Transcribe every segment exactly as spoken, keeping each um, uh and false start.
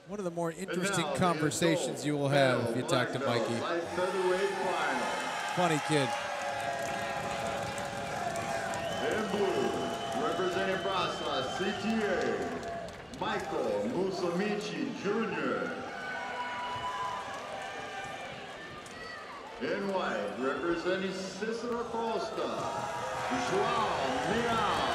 One of the more interesting conversations you will have if you talk to Mikey. Funny kid. In blue, representing Brasa C T A, Michael Musamichi Junior In white, representing Cicero Costa, João Miao.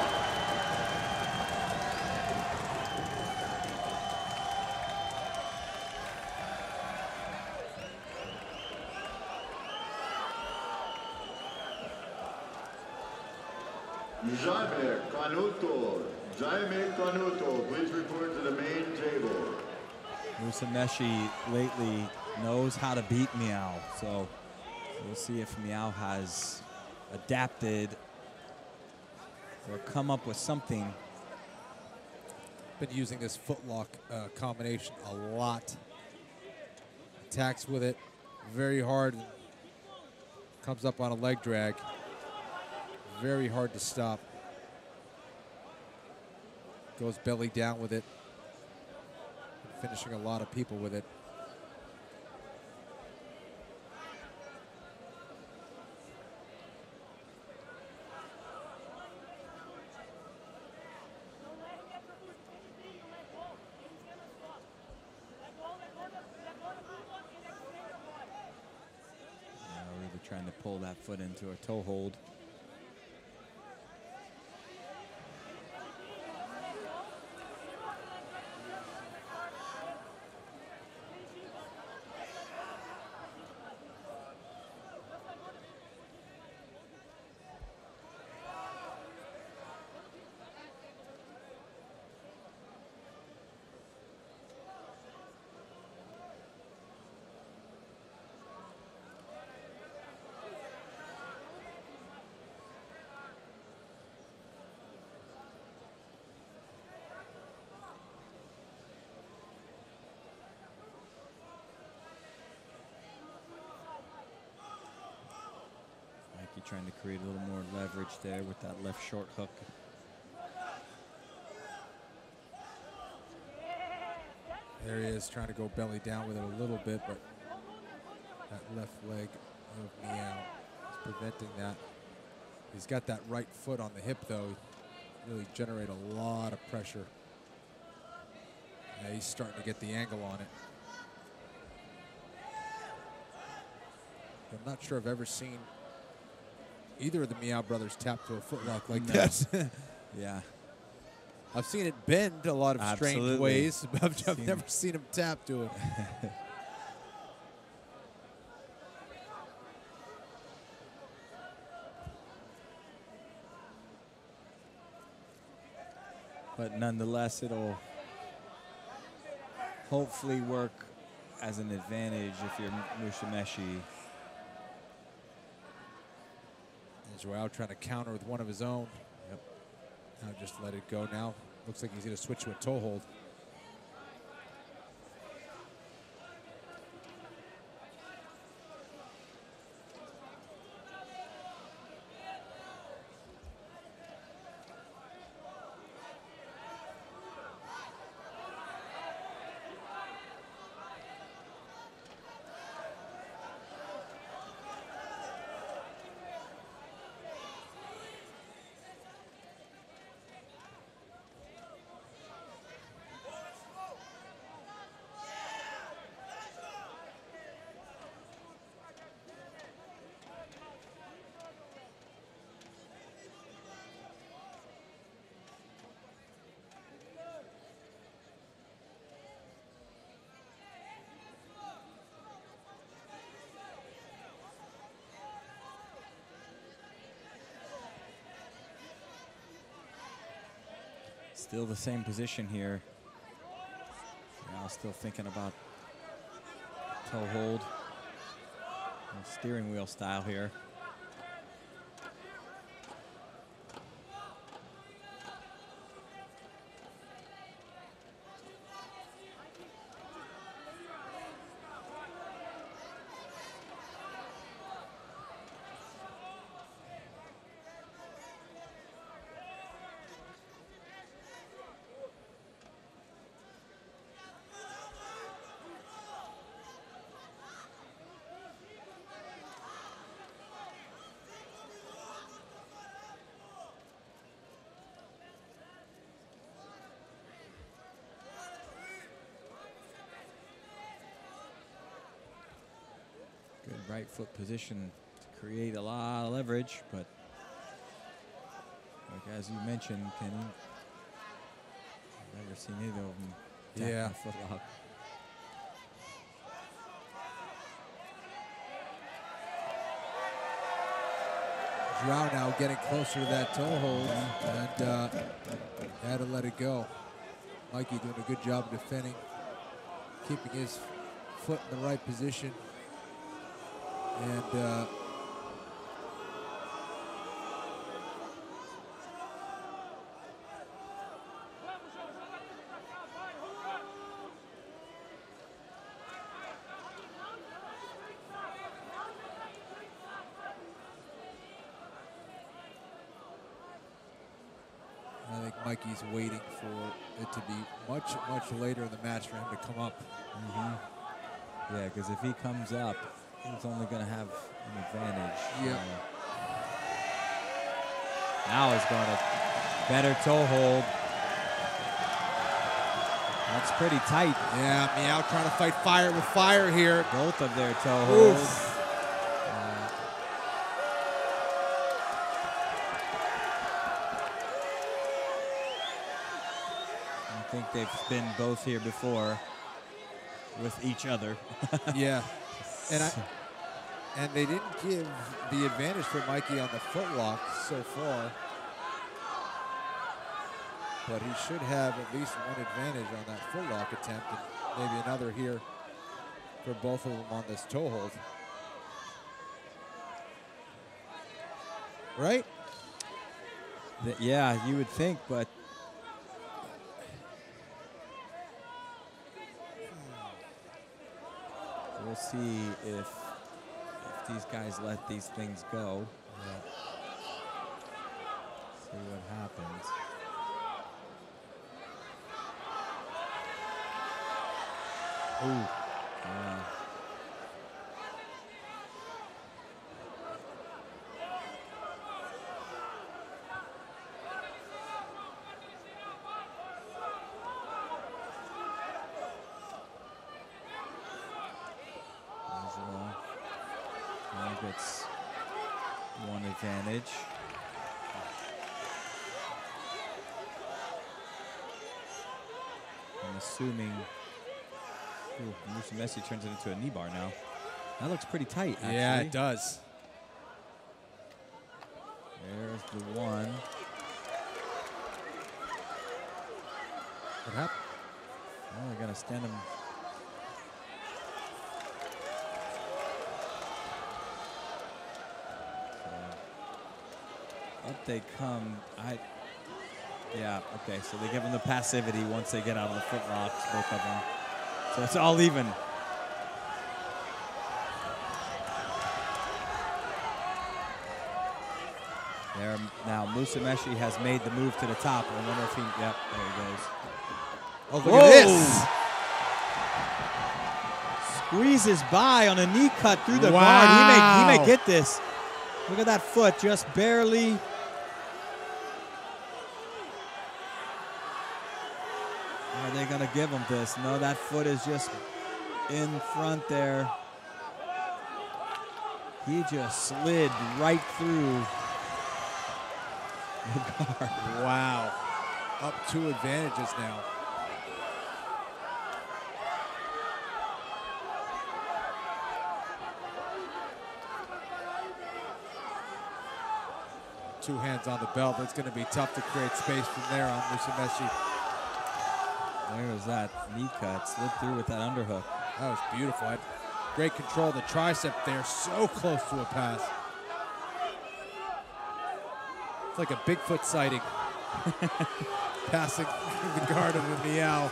Jaime Canuto. Jaime Canuto, please report to the main table. Musumeci lately knows how to beat Miao, so we'll see if Miao has adapted or come up with something. Been using this footlock uh, combination a lot. Attacks with it very hard. Comes up on a leg drag. Very hard to stop. Goes belly down with it. Finishing a lot of people with it. Yeah, really trying to pull that foot into a toe hold. Mikey trying to create a little more leverage there with that left short hook. There he is trying to go belly down with it a little bit, but that left leg of Miao is preventing that. He's got that right foot on the hip, though. Really generate a lot of pressure. Yeah, he's starting to get the angle on it. I'm not sure I've ever seen either of the Miao brothers tap to a footlock like No. that. Yeah. I've seen it bend a lot of strange Absolutely. ways, but I've, I've Seen never it. seen him tap to it. But nonetheless, it'll hopefully work as an advantage if you're Musumeci. Joao trying to counter with one of his own. Yep. Now just let it go now. Looks like he's going to switch to a toe hold. Still the same position here. Now still thinking about toe hold. Steering wheel style here. right foot position to create a lot of leverage, but like as you mentioned, Kenny, I've never seen either of them attack Yeah. a foot lock. Joao now getting closer to that toe hold, and uh, had to let it go. Mikey doing a good job of defending, keeping his foot in the right position, and uh, I think Mikey's waiting for it to be much, much later in the match for him to come up. Mm-hmm. Yeah, because if he comes up, he's only going to have an advantage. Yeah. Uh, now he's going to better toe hold. That's pretty tight. Yeah, Meow trying to fight fire with fire here. Both of their toe holds. Oof. I think they've been both here before with each other. Yeah, and I and they didn't give the advantage for Mikey on the footlock so far, but he should have at least one advantage on that footlock attempt, and maybe another here for both of them on this toe hold. Right? Th- yeah, you would think, but we'll see if if these guys let these things go. Yeah. See what happens. Ooh. Yeah. Now gets one advantage. I'm assuming. Ooh, Musa Messi turns it into a knee bar now. That looks pretty tight, actually. Yeah, it does. There's the one. What happened? Oh, they're gonna stand him. So, up they come. I. Yeah. Okay. So they give them the passivity once they get out of the foot locks, both of them. So it's all even. There now, Musa Messi has made the move to the top. I wonder if he. Yep. There he goes. Oh, look Whoa. at this. Squeezes by on a knee cut through the Wow. guard. He may, he may get this. Look at that foot, just barely. Are they going to give him this? No, that foot is just in front there. He just slid right through the guard. Wow. Up two advantages now. Two hands on the belt. It's going to be tough to create space from there on Musa Messi. There's that knee cut. Slid through with that underhook. That was beautiful. Had great control of the tricep there. So close to a pass. It's like a Bigfoot sighting. Passing the guard of the Meow.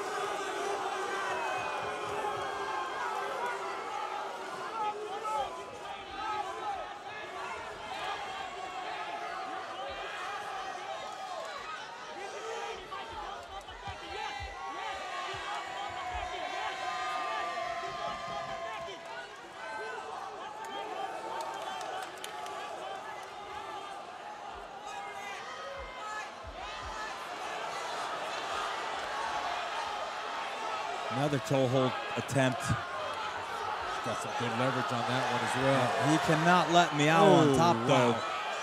Another toe hold attempt. Got some good leverage on that one as well. He cannot let Miao on top, though. Wow.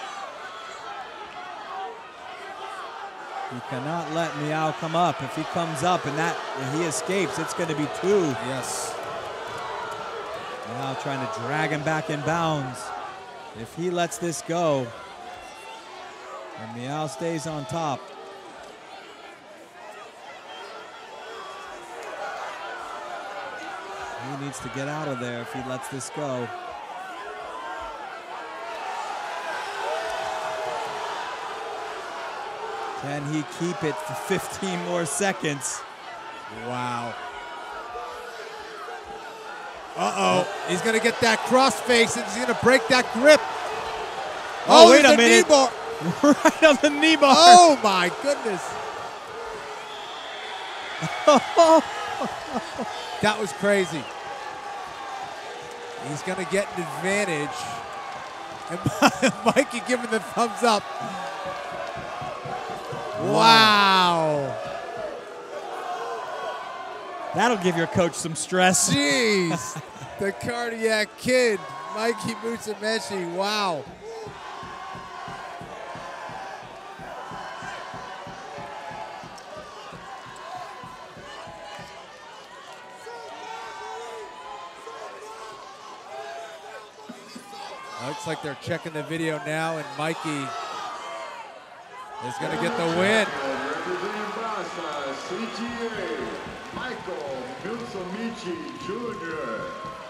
He cannot let Miao come up. If he comes up and that and he escapes, it's going to be two. Yes. Miao trying to drag him back in bounds. If he lets this go, and Miao stays on top, he needs to get out of there if he lets this go. Can he keep it for fifteen more seconds? Wow. Uh-oh. He's going to get that crossface and he's going to break that grip. Oh, wait a the minute. Knee bar. Right on the knee bar. Oh, my goodness. That was crazy. He's going to get an advantage. And Mikey giving the thumbs up. Wow. That'll give your coach some stress. Jeez. The cardiac kid, Mikey Musumeci. Wow. Looks like they're checking the video now, and Mikey is going to get the win. Representing Barca, C T A, Michael Musumeci Junior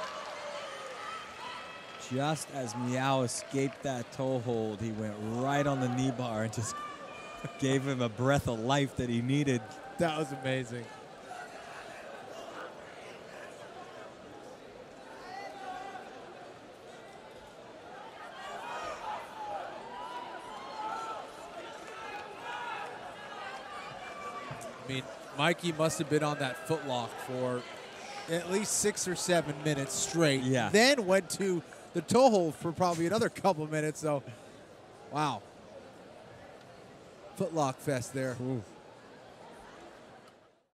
Just as Miao escaped that toe hold, he went right on the knee bar and just gave him a breath of life that he needed. That was amazing. I mean, Mikey must have been on that footlock for at least six or seven minutes straight. Yeah. Then went to the toe hold for probably another couple of minutes. So, wow. Footlock fest there. Ooh.